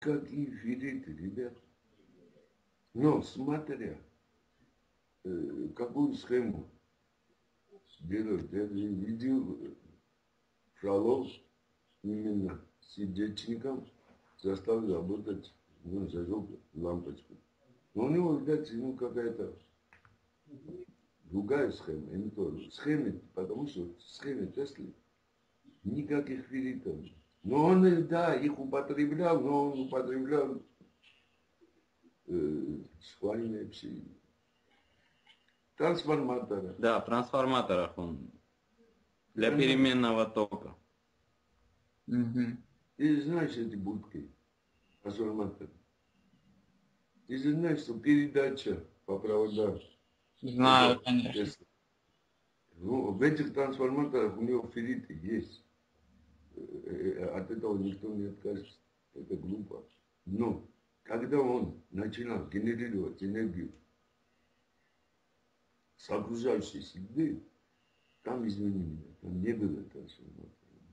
какие фериты, ребят. Но смотря, какую схему делают. Я видел Фролов именно сердечником заставил работать, ну, зажег лампочку. Но у него, видать, ну, какая-то другая схема, не то. Схемы, потому что в схеме Тесли никаких ферритов. Но он, да, их употреблял, но он употреблял сваренные пси. Трансформаторы. Да, в трансформаторах он. Для переменного тока. Угу. Ты знаешь эти будки, трансформаторы? Ты же знаешь, что передача по проводам. Знаю, конечно. Ну, в этих трансформаторах у него ферриты есть. От этого никто не откажется. Это глупо. Но когда он начинал генерировать энергию с окружающей среды, там, извини меня, там не было трансформатора.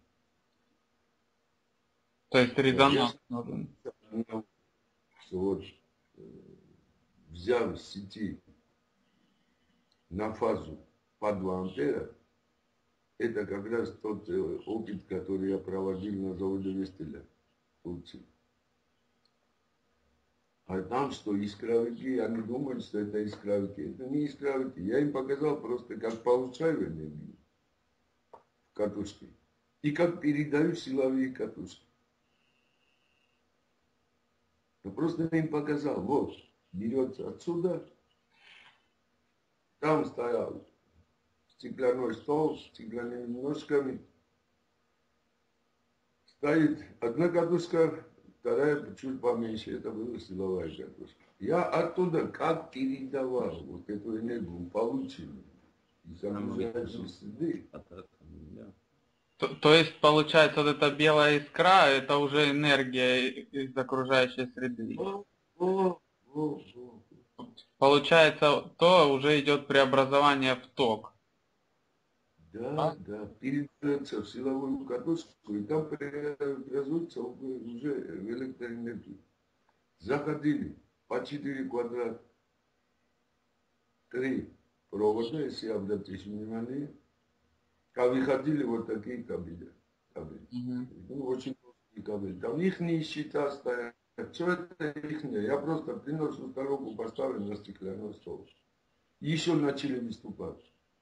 То есть резонанс нужен. Что вот взял с сети на фазу по 2 ампера, это как раз тот опыт, который я проводил на заводе Вестеля в Турции. А там что, искровики, они думают, что это искровики. Это не искровики. Я им показал просто, как получаю энергию в катушке и как передаю силовые катушки. Я просто им показал, вот, берется отсюда, там стоял стеклянной стол с стеклянными ножками, стоит одна катушка, вторая чуть поменьше, это была силовая катушка. Я оттуда как передавал вот эту энергию, полученную из окружающей среды. То есть, получается, вот эта белая искра, это уже энергия из окружающей среды. Получается, то уже идет преобразование в ток. Да, да, передается в силовую катушку, и там преобразуется уже в электроэнергию. Заходили по 4 квадрата, 3 провода, если обратишь внимание, а выходили вот такие кабели. Ну, очень толстые кабели. Там их счета стоят. Все это их. Я просто приношу коробку, поставлю на стеклянный стол. Еще начали выступать.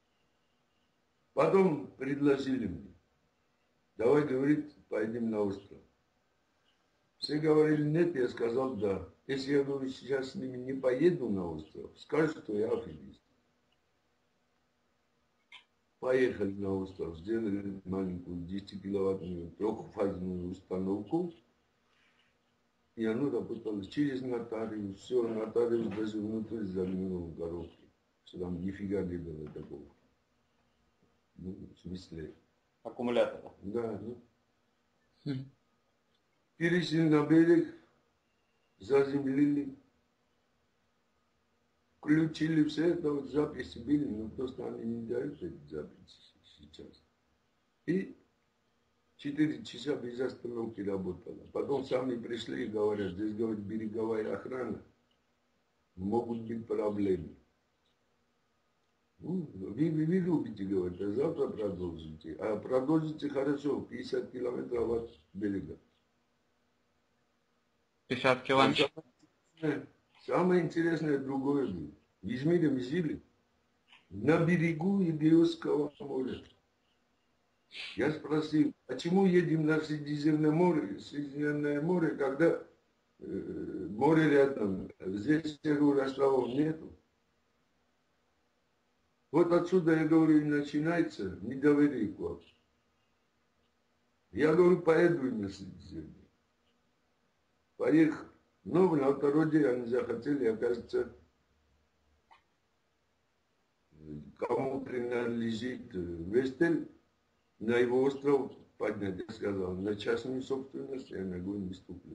Потом предложили мне, давай, говорит, поедем на остров. Все говорили нет, я сказал да. Если я говорю, сейчас с ними не поеду на остров, скажут, что я аферист. Поехали на остров, сделали маленькую 10-киловаттную трехфазную установку, и оно работало через нотариус. Все, нотариус даже внутри загнул в коробке, что там нифига не было такого. Ну, в смысле... Аккумулятора. Да, ну. Перешли на берег, заземлили, включили все это, вот записи были, но просто они не дают эти записи сейчас. И 4 часа без остановки работало. Потом сами пришли и говорят, здесь, говорит, береговая охрана, могут быть проблемы. Ну, вы любите, говорит, а завтра продолжите. А продолжите хорошо, 50 километров от берега. 50 километров. Самое интересное другое было. В Измире мы жили на берегу Эгейского моря. Я спросил, почему едем на Средиземное море, когда море рядом, здесь, я говорю, островов нету. Вот отсюда, я говорю, и начинается недоверие к вам. Я говорю, поеду на Средиземное. Поехал. Но на второй день они захотели, оказывается, кому принадлежит Вестель, на его остров поднять. Я сказал, на частную собственность я ногой не ступлю.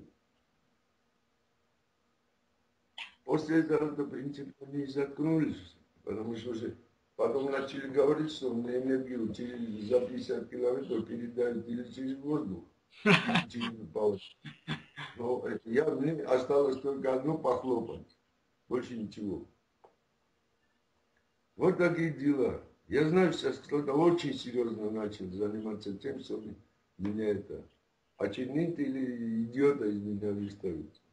После этого, в принципе, они заткнулись, потому что уже потом начали говорить, что мне энергию за 50 километров передают или через воздух, или через палочку. Но мне осталось только одно похлопать. Больше ничего. Вот такие дела. Я знаю, сейчас кто-то очень серьезно начал заниматься тем, чтобы меня это очернить или идиота из меня выставить.